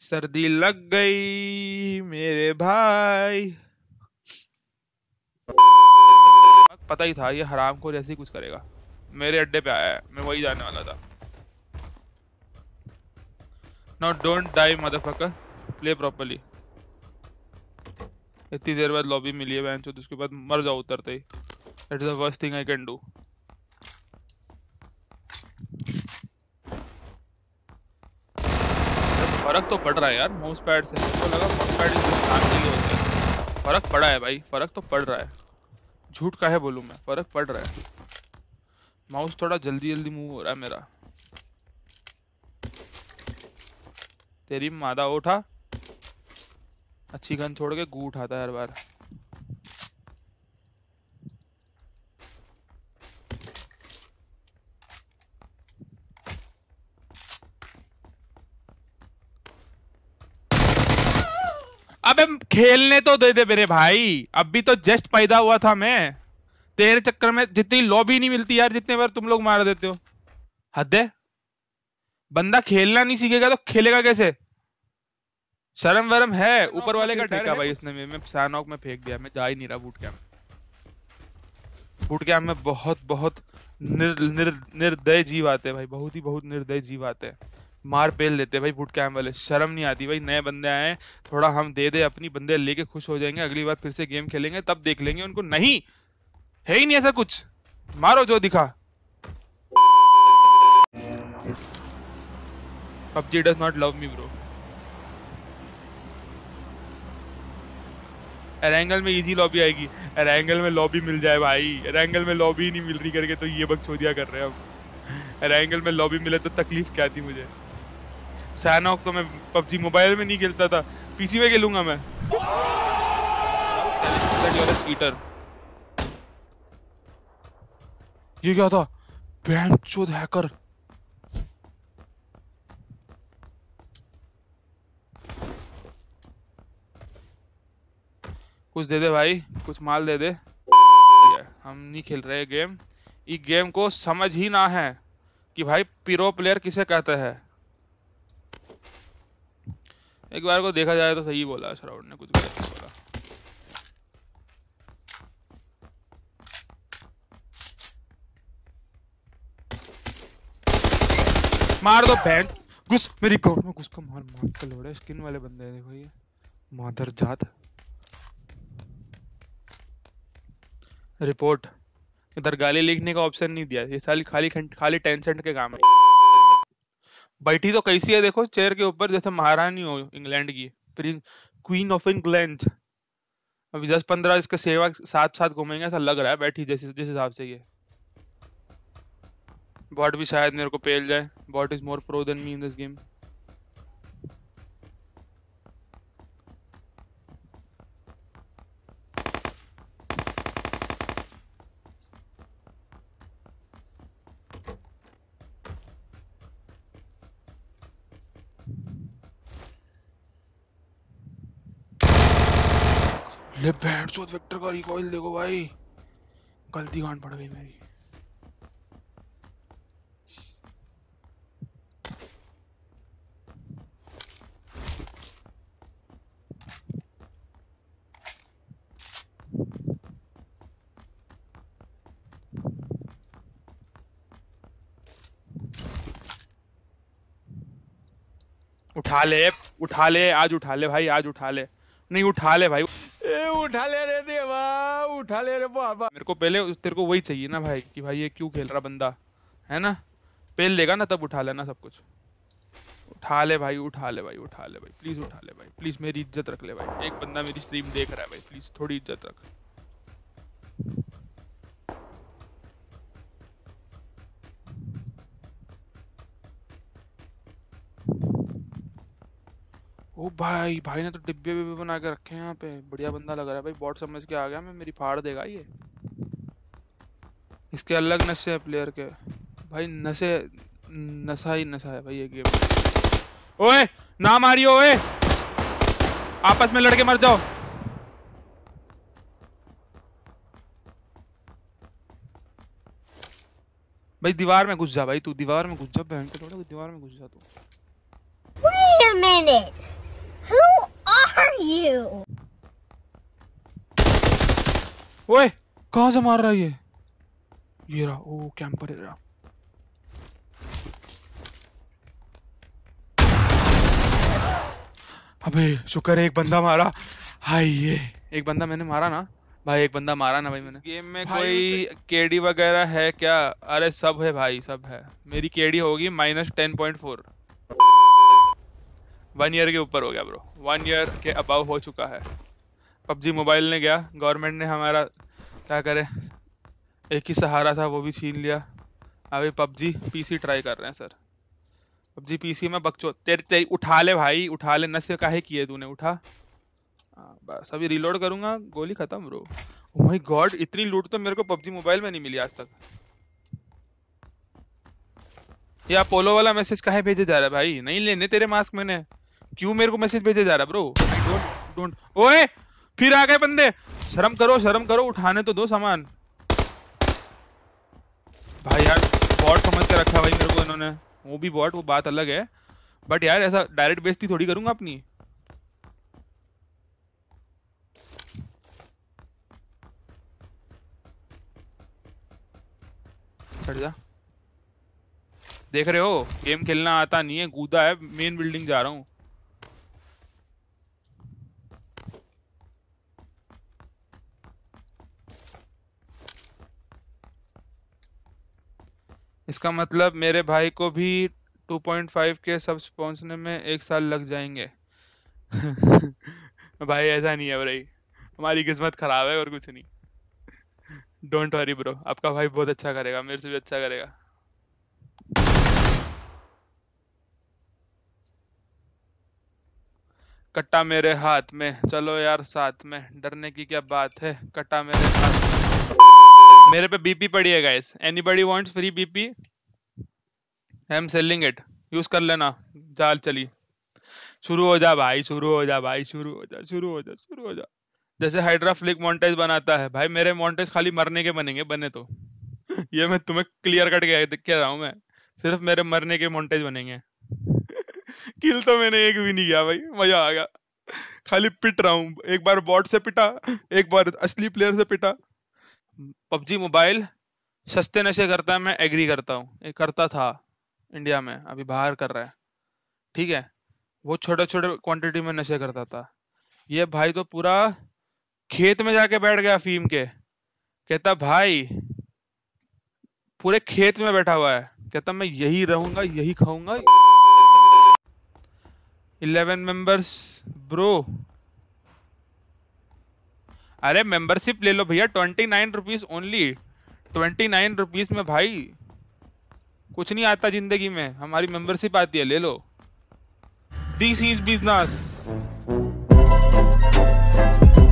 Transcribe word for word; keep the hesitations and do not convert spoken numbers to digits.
सर्दी लग गई मेरे भाई। पता ही था ये हराम को जैसे ही कुछ करेगा। मेरे अड्डे पे आया है, मैं वही जाने वाला था। Now don't die motherfucker, play properly. इतनी देर बाद लॉबी मिली है बेंचो, उसके बाद मर जाओ उतरते ही। That is the worst thing I can do. फर्क तो पड़ रहा है यार माउस पैड से। मुझे लगा माउस पैड इस नुकसान के लिए होता है। फर्क पड़ा है भाई, फर्क तो पड़ रहा है। झूठ काहे बोलूं मैं, फर्क पड़ रहा है। माउस थोड़ा जल्दी जल्दी मूव हो रहा है मेरा। तेरी मादा उठा, अच्छी गन छोड़ के गू उठाता है हर बार। अबे खेलने तो दे दे मेरे भाई, अभी तो जस्ट पैदा हुआ था मैं। तेरे चक्कर में जितनी लॉबी नहीं मिलती यार, जितने बार तुम लोग मार देते हो। हद है। बंदा खेलना नहीं सीखेगा तो खेलेगा कैसे? शर्म वरम है? ऊपर वाले का डर है भाई। इसने मैं सैनॉक में फेंक दिया, मैं जा ही नहीं रहा बूट कैंप। बूट कैंप में बहुत बहुत निर, निर, निर्दय जीव आते हैं भाई, बहुत ही बहुत निर्दय जीव आते हैं। मार पेल देते हैं भाई बूट कैंप वाले। शर्म नहीं आती भाई। नए बंदे आए हैं, थोड़ा हम दे दे अपनी, बंदे लेके खुश हो जाएंगे, अगली बार फिर से गेम खेलेंगे तब देख लेंगे उनको। नहीं है ही नहीं ऐसा कुछ। मारो जो दिखा। PUBG does not love me bro. Erangel में इजी लॉबी आएगी। एरेंगल में लॉबी मिल जाए भाई, एरेंगल में लॉबी नहीं मिल रही करके तो ये बकचोदिया कर रहे हैं हम। एरेंगल में लॉबी मिले तो तकलीफ क्या थी मुझे। सैनॉक तो मैं पबजी मोबाइल में नहीं खेलता था, पीसी में खेलूंगा मैं। चीटर। ये क्या था? बेंचोद हैकर। कुछ दे दे भाई, कुछ माल दे दे। हम नहीं खेल रहे गेम। इस गेम को समझ ही ना है कि भाई प्रो प्लेयर किसे कहते हैं। एक बार को देखा जाए तो सही बोला श्राउड ने, कुछ गलत नहीं बोला। मार दो बहन। घुस मेरी कोर्ट में, घुस को मार मार के लोड़े। स्किन वाले बंदे हैं देखो ये, मादर जात। रिपोर्ट। इधर गाली लिखने का ऑप्शन नहीं दिया, ये साली खाली खाली टेंशन के काम है। बैठी तो कैसी है देखो चेयर के ऊपर, जैसे महारानी हो इंग्लैंड की, क्वीन ऑफ इंग्लैंड। अभी दस पंद्रह इसके सेवक साथ साथ घूमेंगे ऐसा लग रहा है, बैठी जैसे जिस हिसाब से ये। बॉट भी शायद मेरे को पेल जाए। Bot is more pro than me in this game. ले बैंड चोद वेक्टर का रिकॉइल देखो भाई, गलती गांड पड़ गई मेरी। उठा ले, उठा ले, आज उठा ले भाई, आज उठा ले। नहीं उठा ले भाई, ए उठा ले रे देवा, उठा ले रे बाबा। मेरे को पहले तेरे को वही चाहिए ना भाई, कि भाई ये क्यों खेल रहा बंदा है ना। पेल देगा ना तब उठा लेना सब कुछ। उठा ले भाई, उठा ले भाई, उठा ले भाई, प्लीज उठा ले भाई, प्लीज मेरी इज्जत रख ले भाई। एक बंदा मेरी स्ट्रीम देख रहा है भाई, प्लीज थोड़ी इज्जत रख। ओ भाई, भाई ने तो डिब्बे बिब्बे बना के रखे हैं यहाँ पे, बढ़िया बंदा लग रहा है भाई। बॉट समझ के आ गया मैं, मेरी फाड़ देगा ये। इसके अलग नशे है प्लेयर के भाई, नशे नशा ही नशा है भाई ये गेम। ओए ना मारियो, ओए आपस में लड़के मर जाओ। भाई दीवार में घुस जा भाई, तू दीवार में घुस जा, बहन के थोड़ा दीवार में घुस जा तू। Wait a minute. you. ओए कहां से मार रहा है ये? ये रहा, ओ कैंपर है रहा। अबे शुक्र है एक बंदा मारा। हाय ये एक बंदा मैंने मारा ना भाई, एक बंदा मारा ना भाई मैंने। गेम में कोई केडी वगैरह है क्या? अरे सब है भाई, सब है। मेरी केडी होगी minus ten point four. One year के ऊपर हो गया ब्रो, वन ईयर के अबाव हो चुका है। पबजी मोबाइल ने गया, गवर्नमेंट ने हमारा क्या करे, एक ही सहारा था वो भी छीन लिया। अभी पबजी पीसी ट्राई कर रहे हैं सर। पबजी पीसी में बकचो तेरे चाहिए, उठा ले भाई उठा ले। नशे काहे किए तूने, उठा। हाँ, बस अभी रिलोड करूंगा, गोली खत्म ब्रो। ओह माय गॉड, इतनी लूट तो मेरे को पबजी मोबाइल में नहीं मिली आज तक। ये अपोलो वाला मैसेज काहे भेजे जा रहा है भाई? नहीं लेने तेरे मास्क मैंने, क्यों मेरे को मैसेज भेजे जा रहा है ब्रो? आई डोंट डोंट ओए फिर आ गए बंदे। शर्म करो शर्म करो, उठाने तो दो सामान भाई। यार बॉट समझ के रखा भाई मेरे को इन्होंने। वो भी बॉट, वो बात अलग है, बट यार ऐसा डायरेक्ट बेइज्जती थोड़ी करूंगा अपनी। चढ़ जा। देख रहे हो गेम खेलना आता नहीं है, कूदा है। मेन बिल्डिंग जा रहा हूँ। इसका मतलब मेरे भाई को भी टू पॉइंट फाइव के सब्स पहुंचने में एक साल लग जाएंगे। भाई ऐसा नहीं है भाई, हमारी किस्मत खराब है और कुछ नहीं। डोंट वरी ब्रो, आपका भाई बहुत अच्छा करेगा, मेरे से भी अच्छा करेगा। कट्टा मेरे हाथ में, चलो यार साथ में, डरने की क्या बात है। कट्टा मेरे हाथ में। मेरे पे बीपी पड़ी है guys, anybody wants free BP? I am selling it, use कर लेना। चाल चली, शुरू हो जा भाई, शुरू हो जा भाई, शुरू हो जा शुरू हो जा शुरू हो जा। जैसे हाइड्रा फ्लिक मॉन्टेज बनाता है भाई, मेरे मॉन्टेज खाली मरने के बनेंगे, बने तो। ये मैं तुम्हें क्लियर कट के दिख के रहा हूँ मैं, सिर्फ मेरे मरने के मॉन्टेज बनेंगे। किल तो मैंने एक भी नहीं किया भाई, मजा आ गया। खाली पिट रहा हूँ, एक बार बॉट से पिटा, एक बार असली प्लेयर से पिटा। पबजी मोबाइल सस्ते नशे करता है, मैं एग्री करता हूँ। एक करता था इंडिया में, अभी बाहर कर रहा है, ठीक है। वो छोटे छोटे क्वांटिटी में नशे करता था। ये भाई तो पूरा खेत में जाके बैठ गया अफीम के। कहता भाई पूरे खेत में बैठा हुआ है, कहता मैं यही रहूंगा यही खाऊंगा। Eleven members bro. अरे मेंबरशिप ले लो भैया, twenty nine rupees only. Twenty nine rupees में भाई कुछ नहीं आता जिंदगी में, हमारी मेंबरशिप आती है, ले लो। This is business.